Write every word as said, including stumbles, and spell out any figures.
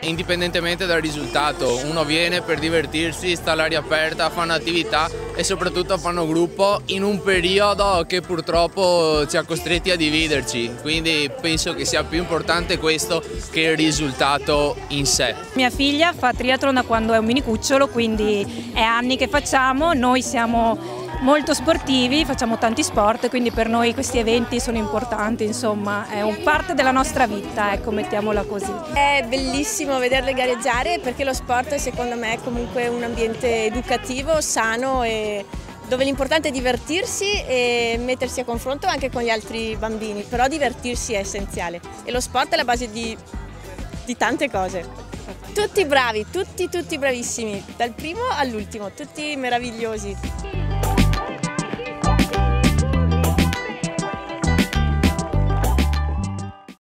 Indipendentemente dal risultato, uno viene per divertirsi, sta all'aria aperta, fa un'attività e soprattutto fanno gruppo in un periodo che purtroppo ci ha costretti a dividerci, quindi penso che sia più importante questo che il risultato in sé. Mia figlia fa triathlon da quando è un minicucciolo, quindi è anni che facciamo, noi siamo molto sportivi, facciamo tanti sport, quindi per noi questi eventi sono importanti, insomma, è un parte della nostra vita, ecco, mettiamola così. È bellissimo vederle gareggiare perché lo sport secondo me è comunque un ambiente educativo, sano e dove l'importante è divertirsi e mettersi a confronto anche con gli altri bambini, però divertirsi è essenziale e lo sport è la base di, di tante cose. Tutti bravi, tutti tutti bravissimi, dal primo all'ultimo, tutti meravigliosi.